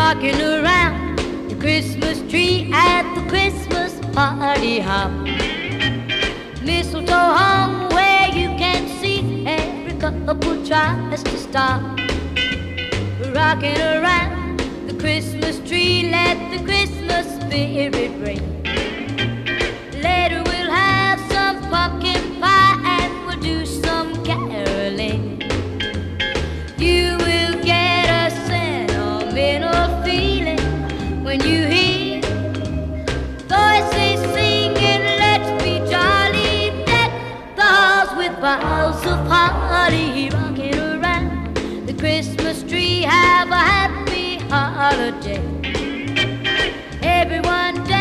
rocking around the Christmas tree at the Christmas party hop. Mistletoe hung where you can see every couple tries to stop. Rocking around the Christmas tree, let the Christmas spirit ring. Later we'll have some pumpkin pie and we'll do some caroling. You will get a sentimental feeling when you hear voices singing, let's be jolly, deck the halls with boughs of holly. Rocking around the Christmas tree, have a happy holiday. Everyone